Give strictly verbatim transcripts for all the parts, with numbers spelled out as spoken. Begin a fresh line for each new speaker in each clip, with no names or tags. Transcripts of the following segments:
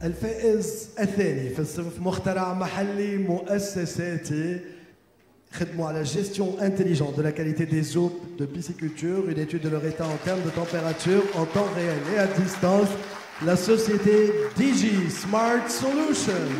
الفائز الثاني في الصنف مخترع محلي مؤسساتي خدموا على gestion intelligente de la qualité des eaux de pisciculture, une étude de leur état en termes de température en temps réel et à distance, la société Digi Smart Solutions.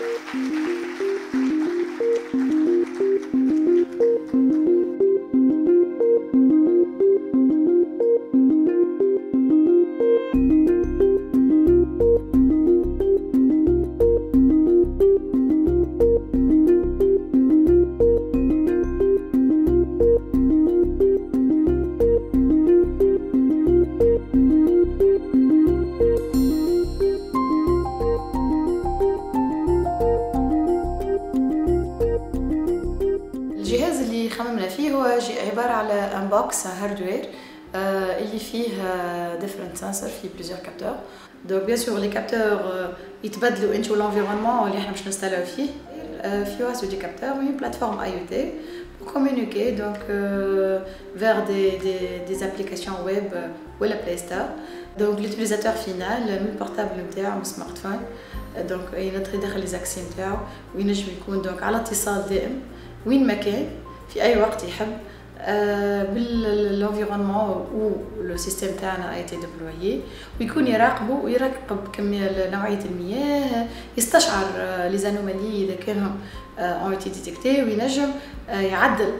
الجهاز اللي خممنا فيه هو عبارة على ان بوكس هاردوير اللي فيه ديفرنت سنسور فيه بليزيور كابتور. دونك بيان سور لي كابتور يتبدلوا انتو لونفيرونمون اللي احنا باش نستعلو فيه. في واسطة دي كابتور وين بلاتفورم اي او تي pour communiquer donc euh, vers des, des, des applications web ولا بلاي ستور. دونك l'utilisateur final من البورتابل نتاعو من السمارتفون دونك يقدر يدخل لي زاكسي نتاعو وينجم يكون دونك على اتصال دائم وين ما كان في اي وقت يحب بالانفيرونمون و لو سيستيم تاعنا اي تي ديبلويي ويكون يراقبه ويراقب كميه نوعيه المياه يستشعر لي زانومالي اذا كانوا اون ايتي ديتيكتي وينجم يعدل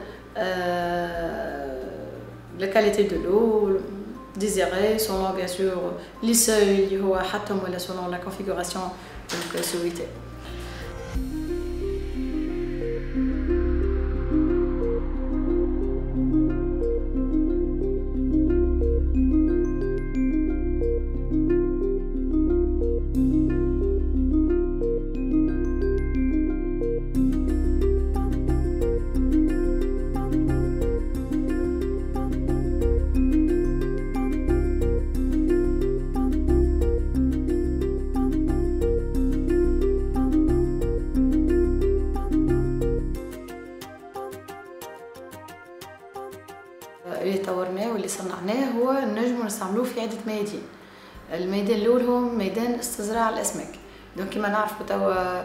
لا كاليتي دو لو ديزيري سولون بيان سور لي سوي اللي هو حطهم ولا سولون لا كونفيغوراسيون دونك سويتي. اللي طورناه واللي صنعناه هو نجمو نستعملوه في عدة ميادين. الميدان الأول هو ميدان استزراع الأسماك. دونك كما نعرفوا توا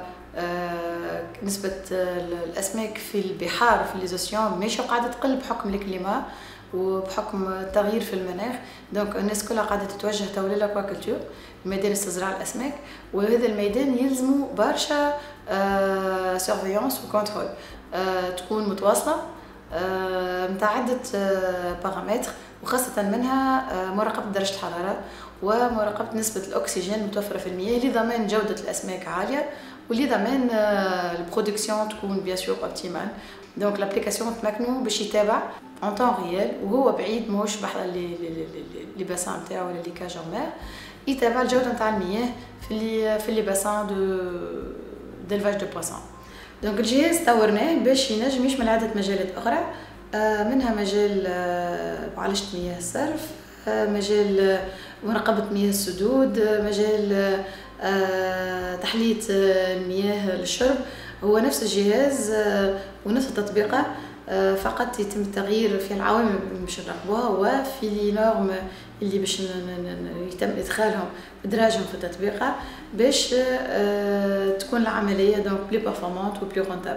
نسبة الأسماك في البحار وفي ليزوسيون ماشي قاعدة تقل بحكم الكليما وبحكم التغيير في المناخ. دونك الناس كلها قاعدة تتوجه توا للاكواكولتور ميدان استزراع الأسماك وهذا الميدان يلزمو برشا سيرفيونس وكونترول تكون متواصلة متاع عدة بارامتر وخاصة منها مراقبة درجة الحرارة ومراقبة نسبة الأكسجين المتوفرة في المياه لضمان جودة الأسماك عالية ولضمان البرودكسيون تكون بيان سور اوبتيمال. دونك لابليكاسيون تمكنو باش يتابع اون طون ريال وهو بعيد ماهوش بحر لي لي باسان نتاعو ولا لي كاج اون مير يتابع الجودة نتاع المياه في لي في لي باسان دو ديلفاج دو بواسون. دونك الجهاز طورناه باش ينجم يشمل عدة مجالات أخرى منها مجال معالجة مياه الصرف مجال مراقبة مياه السدود مجال تحلية المياه للشرب. هو نفس الجهاز ونفس التطبيقة فقط يتم التغيير في العوامل اللي باش نراقبوها وفي لي نورم اللي باش يتم ادخالهم ادراجهم في التطبيقه باش تكون العمليه دونك بلي بيرفورمانت و بلي رونتابل.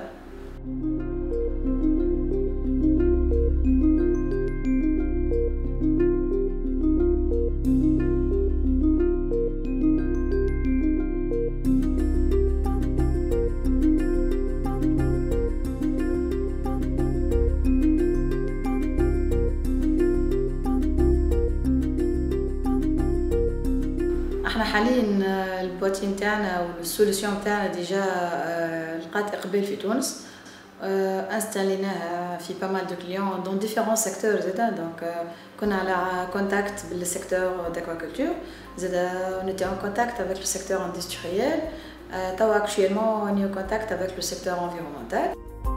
احنا حاليا البواتي نتاعنا والسوليسيون نتاعنا ديجا لقات اقبال في تونس انستاليناها في با مال دو كليون دون ديفيرون سيكتور زادا. دونك كنا على كونتاكت بالسيكتور داكواكولتور زادا نتي ان كونتاكت افيك لو سيكتور اندستريال توا اكشويلمون ني ان كونتاكت افيك لو سيكتور انفيرونمونتال.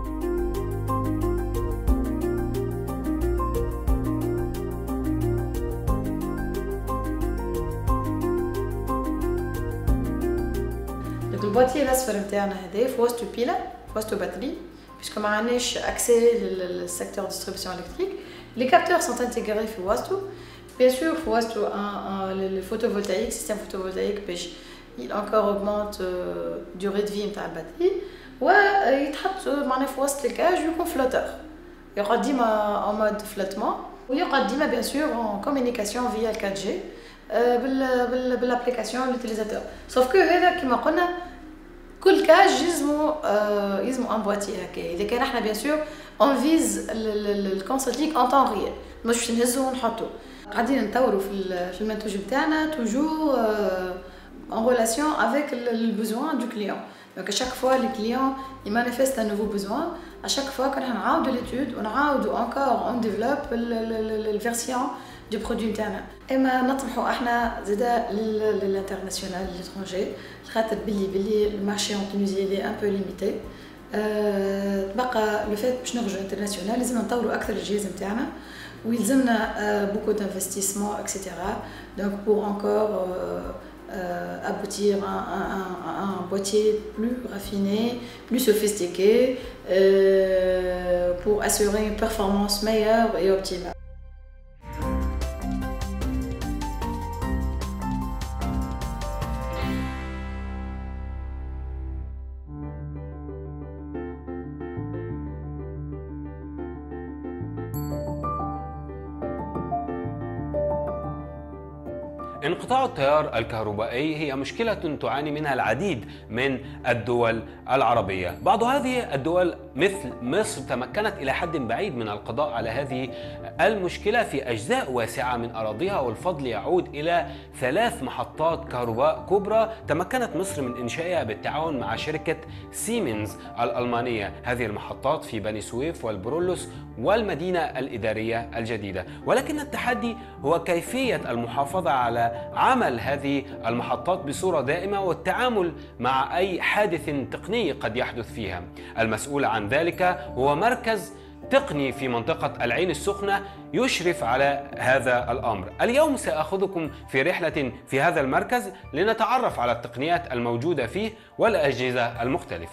البواتي الاصفر نتاعنا هذا في وسطو بيلا في وسطو باتري باسكو ما عندناش اكسي للسيكتور ديستريبسيون الكتريك. لي كابتور سون انتيغري في وسطو بيان سور في وسطو ان لو فوتوفولتايك سيستيم فوتوفولتايك باش il encore augmente durée de vie نتاع الباتري ويتحط معناها في وسط الكاج يكون فلوتور يقعد ديما en mode flottement ويقعد ديما bien sûr en communication via le quatre G بال بال بالابليكاسيون للوتيليزاتور سوف كو هذا كما قلنا كل كاج يلزمو يلزمو ان بواتي هكا اذا كان احنا bien sûr on vise الكونسلتيك en temps réel مش باش نهزو ونحطو قاعدين نطوروا في في المنتوج نتاعنا توجور en relation avec le besoin du client. Donc à chaque fois le client il manifeste un nouveau besoin, à chaque fois qu'on نعاودوا l'étude ونعاودوا encore on développe la version du produit نتاعنا. اما نطمحوا احنا زاده للانترناسيونال للترونجي خاطر بلي بلي المارشي en Tunisie il est un peu limité. تبقى لو فات باش نخرجوا انترناسيونال لازم نطوروا اكثر الجهاز نتاعنا ويلزمنا beaucoup d'investissement et cetera. Donc pour encore Euh, aboutir à un, un, un boîtier plus raffiné, plus sophistiqué euh, pour assurer une performance meilleure et optimale.
انقطاع التيار الكهربائي هي مشكلة تعاني منها العديد من الدول العربية. بعض هذه الدول مثل مصر تمكنت إلى حد بعيد من القضاء على هذه المشكلة في أجزاء واسعة من أراضيها، والفضل يعود إلى ثلاث محطات كهرباء كبرى تمكنت مصر من إنشائها بالتعاون مع شركة سيمنز الألمانية. هذه المحطات في بني سويف والبرولوس والمدينة الإدارية الجديدة، ولكن التحدي هو كيفية المحافظة على عمل هذه المحطات بصورة دائمة والتعامل مع أي حادث تقني قد يحدث فيها. المسؤول عن ذلك هو مركز تقني في منطقة العين السخنة يشرف على هذا الأمر. اليوم سأخذكم في رحلة في هذا المركز لنتعرف على التقنيات الموجودة فيه والأجهزة المختلفة.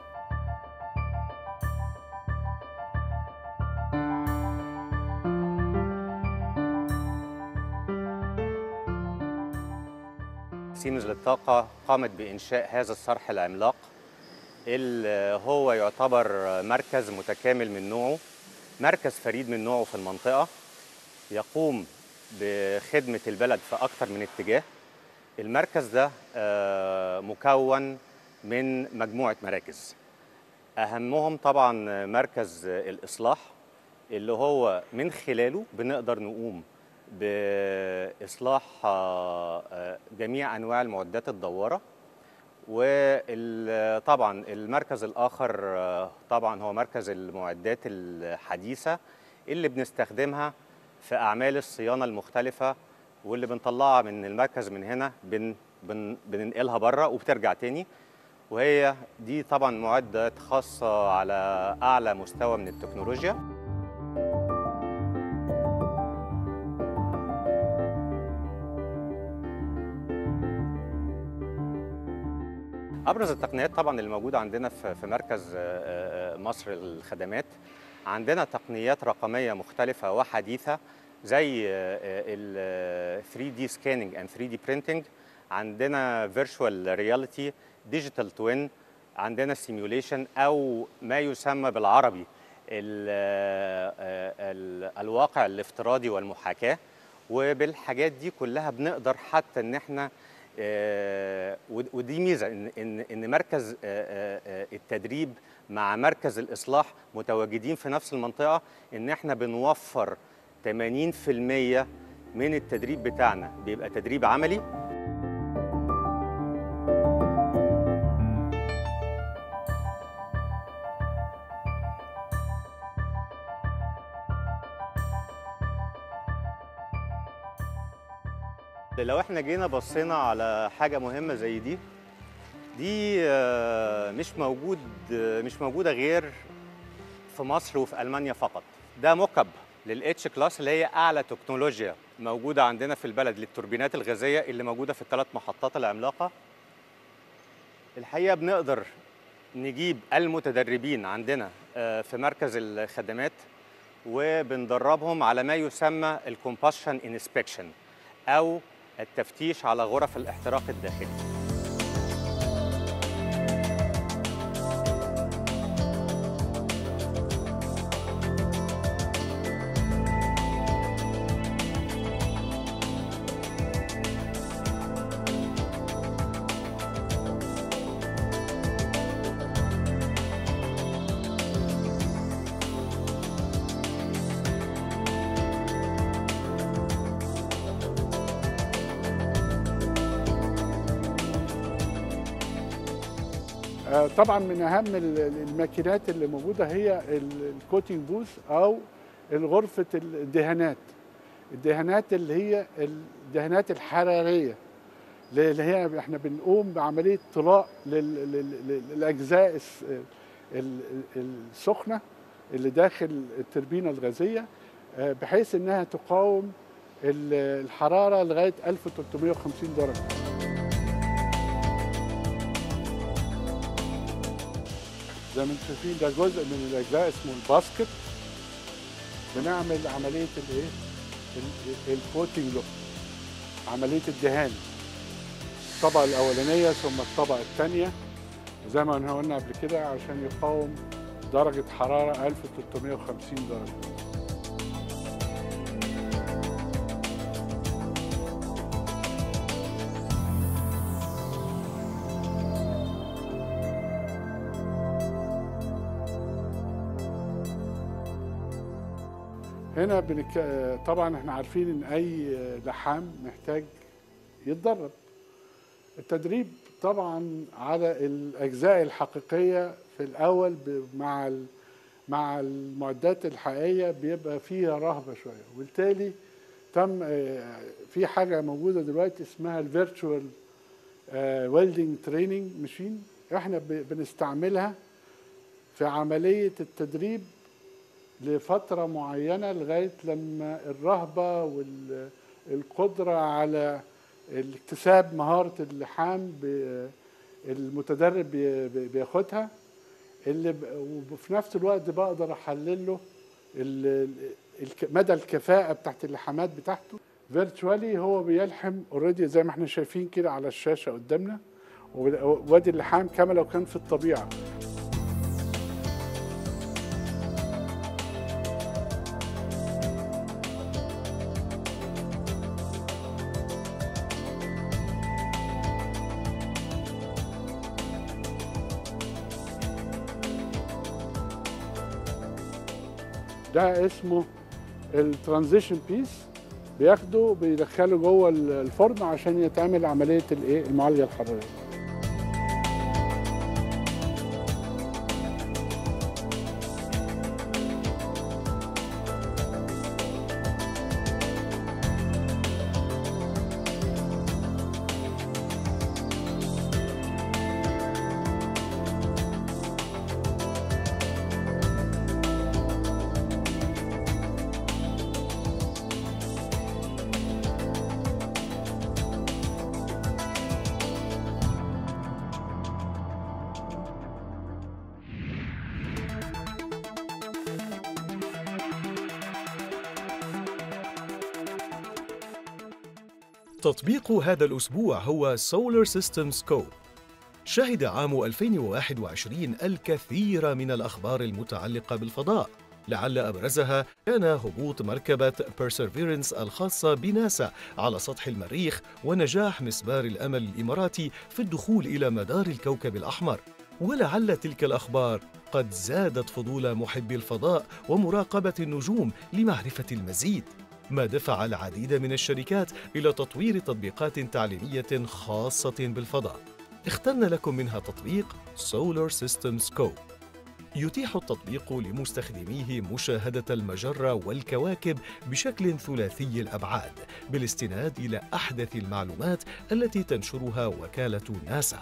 سيمنز للطاقة قامت بإنشاء هذا الصرح العملاق اللي هو يعتبر مركز متكامل من نوعه، مركز فريد من نوعه في المنطقة، يقوم بخدمة البلد في أكثر من اتجاه. المركز ده مكون من مجموعة مراكز، أهمهم طبعا مركز الإصلاح اللي هو من خلاله بنقدر نقوم بإصلاح جميع أنواع المعدات الدوارة. وطبعا المركز الآخر طبعا هو مركز المعدات الحديثة اللي بنستخدمها في أعمال الصيانة المختلفة، واللي بنطلعها من المركز من هنا بن بن بننقلها بره وبترجع تاني، وهي دي طبعا معدات خاصة على أعلى مستوى من التكنولوجيا. أبرز التقنيات طبعا اللي موجودة عندنا في مركز مصر للخدمات، عندنا تقنيات رقمية مختلفة وحديثة زي ال ثري دي scanning and ثري دي printing، عندنا virtual reality، digital twin، عندنا simulation أو ما يسمى بالعربي ال ال الواقع الافتراضي والمحاكاة. وبالحاجات دي كلها بنقدر حتى إن احنا آه ودي ميزه ان ان ان مركز آه آه التدريب مع مركز الاصلاح متواجدين في نفس المنطقه، ان احنا بنوفر ثمانين بالمئة من التدريب بتاعنا بيبقى تدريب عملي. لو احنا جينا بصينا على حاجة مهمة زي دي، دي مش موجود مش موجودة غير في مصر وفي ألمانيا فقط. ده موك اب للاتش كلاس اللي هي أعلى تكنولوجيا موجودة عندنا في البلد للتوربينات الغازية اللي موجودة في الثلاث محطات العملاقة. الحقيقة بنقدر نجيب المتدربين عندنا في مركز الخدمات وبندربهم على ما يسمى الكومباشن انسبكشن أو التفتيش على غرف الاحتراق الداخلي.
طبعا من اهم الماكينات اللي موجوده هي الكوتنج بوث او غرفه الدهانات. الدهانات اللي هي الدهانات الحراريه اللي هي احنا بنقوم بعمليه طلاء للاجزاء السخنه اللي داخل التربينه الغازيه بحيث انها تقاوم الحراره لغايه ألف وثلاثمائة وخمسين درجه. زي ما انتم شايفين ده جزء من الاجزاء اسمه الباسكت. بنعمل عمليه الايه؟ الكوتنج له، عمليه الدهان. الطبقه الاولانيه ثم الطبقه الثانيه زي ما قلنا قبل كده عشان يقاوم درجه حراره ألف وثلاثمائة وخمسين درجه. هنا بنك... طبعا احنا عارفين ان اي لحام محتاج يتدرب. التدريب طبعا على الاجزاء الحقيقيه في الاول ب... مع ال... مع المعدات الحقيقيه بيبقى فيها رهبه شويه، وبالتالي تم في حاجه موجوده دلوقتي اسمها الفيرتشوال ويلدنج تريننج ماشين. احنا ب... بنستعملها في عمليه التدريب لفترة معينة لغاية لما الرهبة والقدرة على اكتساب مهارة اللحام المتدرب بياخدها، اللي وفي نفس الوقت بقدر احلل له مدى الكفاءة بتاعت اللحامات بتاعته. فيرتشوالي هو بيلحم اوريدي زي ما احنا شايفين كده على الشاشة قدامنا، وادي اللحام كما لو كان في الطبيعة. ده اسمه الترانزيشن بيس، بياخده بيدخله جوه الفرن عشان يتعمل عمليه الايه المعالجه الحراريه.
تطبيق هذا الأسبوع هو Solar System Scope. شهد عام ألفين وواحد وعشرين الكثير من الأخبار المتعلقة بالفضاء، لعل أبرزها كان هبوط مركبة Perseverance الخاصة بناسا على سطح المريخ ونجاح مسبار الأمل الإماراتي في الدخول إلى مدار الكوكب الأحمر. ولعل تلك الأخبار قد زادت فضول محبي الفضاء ومراقبة النجوم لمعرفة المزيد، ما دفع العديد من الشركات إلى تطوير تطبيقات تعليمية خاصة بالفضاء. اخترنا لكم منها تطبيق Solar System Scope. يتيح التطبيق لمستخدميه مشاهدة المجرة والكواكب بشكل ثلاثي الأبعاد بالاستناد إلى أحدث المعلومات التي تنشرها وكالة ناسا.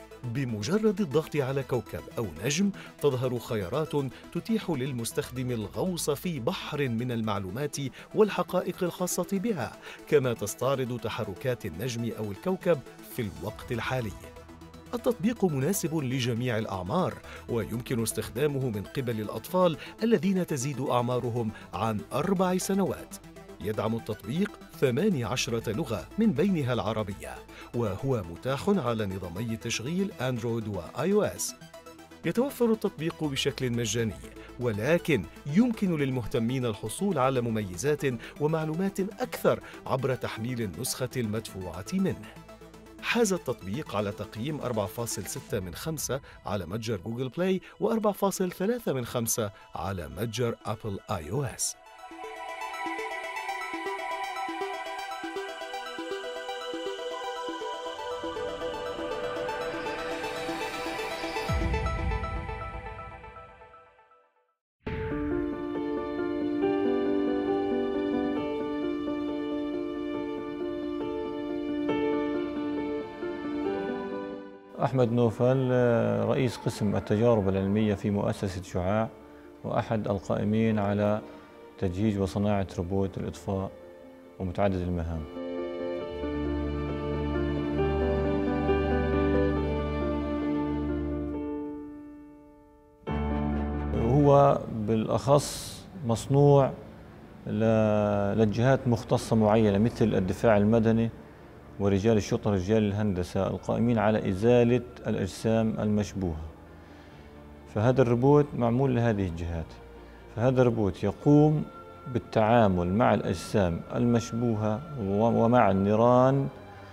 بمجرد الضغط على كوكب أو نجم تظهر خيارات تتيح للمستخدم الغوص في بحر من المعلومات والحقائق الخاصة بها، كما تستعرض تحركات النجم أو الكوكب في الوقت الحالي. التطبيق مناسب لجميع الأعمار، ويمكن استخدامه من قبل الأطفال الذين تزيد أعمارهم عن أربع سنوات. يدعم التطبيق ثماني عشرة لغة من بينها العربية، وهو متاح على نظامي تشغيل أندرويد وآي أو إس. يتوفر التطبيق بشكل مجاني، ولكن يمكن للمهتمين الحصول على مميزات ومعلومات أكثر عبر تحميل النسخة المدفوعة منه. حاز التطبيق على تقييم أربعة فاصلة ستة من خمسة على متجر جوجل بلاي وأربعة فاصلة ثلاثة من خمسة على متجر أبل آي أو إس.
أحمد نوفل، رئيس قسم التجارب العلمية في مؤسسة شعاع، وأحد القائمين على تجهيز وصناعة روبوت الإطفاء ومتعدد المهام. هو بالأخص مصنوع للجهات مختصة معينة مثل الدفاع المدني ورجال الشرطة ورجال الهندسة القائمين على إزالة الأجسام المشبوهة. فهذا الروبوت معمول لهذه الجهات. فهذا الروبوت يقوم بالتعامل مع الأجسام المشبوهة ومع النيران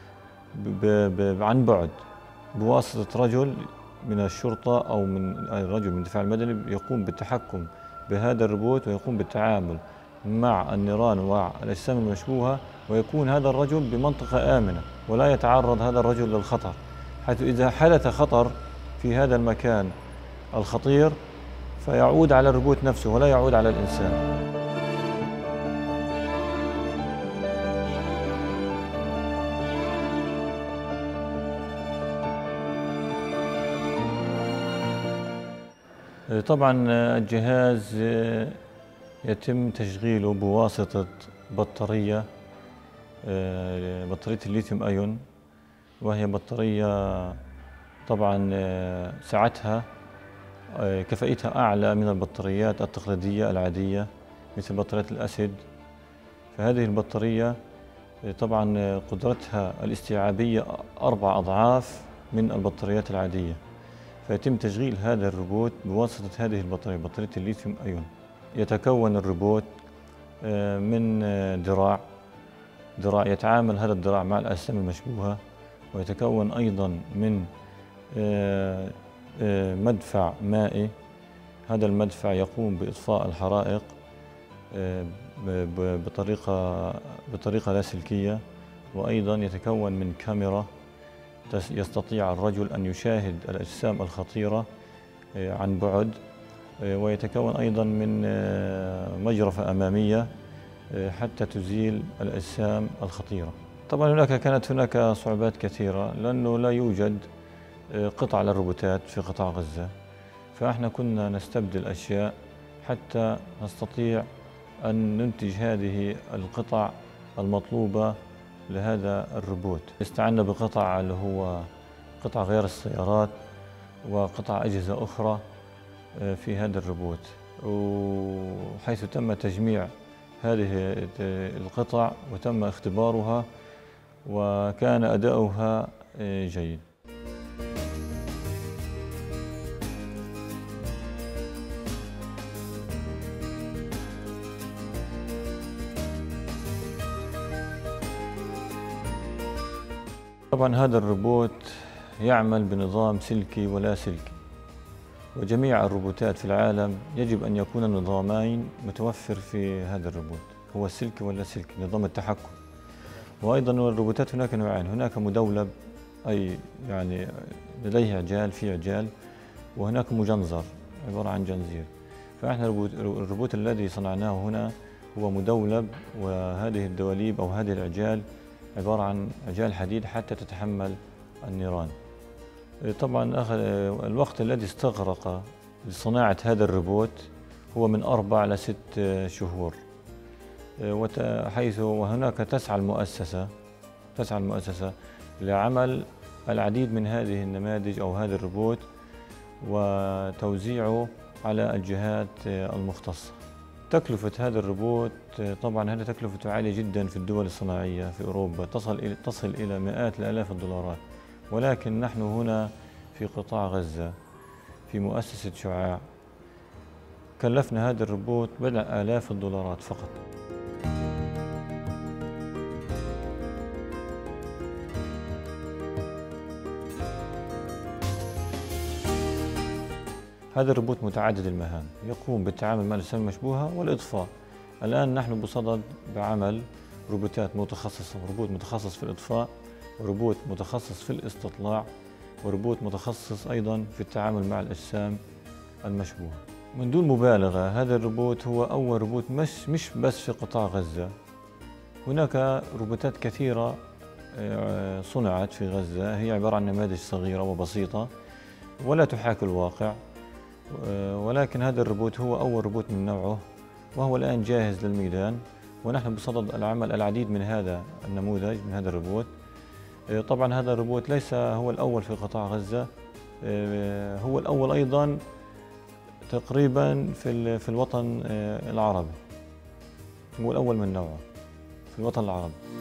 عن بعد بواسطة رجل من الشرطة أو من رجل من الدفاع المدني يقوم بالتحكم بهذا الروبوت ويقوم بالتعامل مع النيران والأجسام المشبوهة، ويكون هذا الرجل بمنطقة آمنة ولا يتعرض هذا الرجل للخطر، حيث إذا حدث خطر في هذا المكان الخطير فيعود على الروبوت نفسه ولا يعود على الإنسان. طبعا الجهاز يتم تشغيله بواسطة بطارية بطارية الليثيوم أيون، وهي بطارية طبعا سعتها كفائتها أعلى من البطاريات التقليدية العادية مثل بطارية الأسيد. فهذه البطارية طبعا قدرتها الاستيعابية أربع أضعاف من البطاريات العادية. فيتم تشغيل هذا الروبوت بواسطة هذه البطارية بطارية الليثيوم أيون. يتكون الروبوت من ذراع ذراع يتعامل هذا الذراع مع الأجسام المشبوهة، ويتكون أيضا من مدفع مائي. هذا المدفع يقوم بإطفاء الحرائق بطريقة بطريقة لاسلكية، وأيضا يتكون من كاميرا يستطيع الرجل أن يشاهد الأجسام الخطيرة عن بعد، ويتكون أيضا من مجرفة أمامية حتى تزيل الأجسام الخطيرة. طبعا هناك كانت هناك صعوبات كثيرة لأنه لا يوجد قطع للروبوتات في قطاع غزة، فإحنا كنا نستبدل أشياء حتى نستطيع أن ننتج هذه القطع المطلوبة لهذا الروبوت. استعنا بقطع اللي هو قطع غيار السيارات وقطع أجهزة أخرى في هذا الروبوت، وحيث تم تجميع هذه القطع وتم اختبارها وكان أداؤها جيد. طبعا هذا الروبوت يعمل بنظام سلكي ولا سلكي، وجميع الروبوتات في العالم يجب أن يكون النظامين متوفر في هذا الروبوت، هو السلكي ولا سلكي نظام التحكم. وأيضا الروبوتات هناك نوعين، هناك مدولب أي يعني لديه عجال في عجال، وهناك مجنزر عبارة عن جنزير. فإحنا الروبوت الذي صنعناه هنا هو مدولب، وهذه الدواليب أو هذه العجال عبارة عن عجال حديد حتى تتحمل النيران. طبعا الوقت الذي استغرق لصناعة هذا الروبوت هو من أربع إلى ست شهور، حيث وهناك تسعى المؤسسة تسعى المؤسسة لعمل العديد من هذه النماذج أو هذا الروبوت وتوزيعه على الجهات المختصة. تكلفة هذا الروبوت طبعا هذه تكلفته عالية جدا في الدول الصناعية في أوروبا، تصل تصل إلى مئات الآلاف الدولارات، ولكن نحن هنا في قطاع غزة في مؤسسة شعاع كلفنا هذا الروبوت بضع آلاف الدولارات فقط. هذا الروبوت متعدد المهام، يقوم بالتعامل مع الأجسام المشبوهة والإطفاء. الآن نحن بصدد بعمل روبوتات متخصصة، روبوت متخصص في الإطفاء، وروبوت متخصص في الاستطلاع، وروبوت متخصص أيضا في التعامل مع الأجسام المشبوهة. من دون مبالغة هذا الروبوت هو أول روبوت مش مش بس في قطاع غزة، هناك روبوتات كثيرة صنعت في غزة، هي عبارة عن نماذج صغيرة وبسيطة ولا تحاكي الواقع، ولكن هذا الروبوت هو أول روبوت من نوعه، وهو الآن جاهز للميدان، ونحن بصدد العمل العديد من هذا النموذج من هذا الروبوت. طبعا هذا الروبوت ليس هو الأول في قطاع غزة، هو الأول أيضا تقريبا في في الوطن العربي، هو الأول من نوعه في الوطن العربي.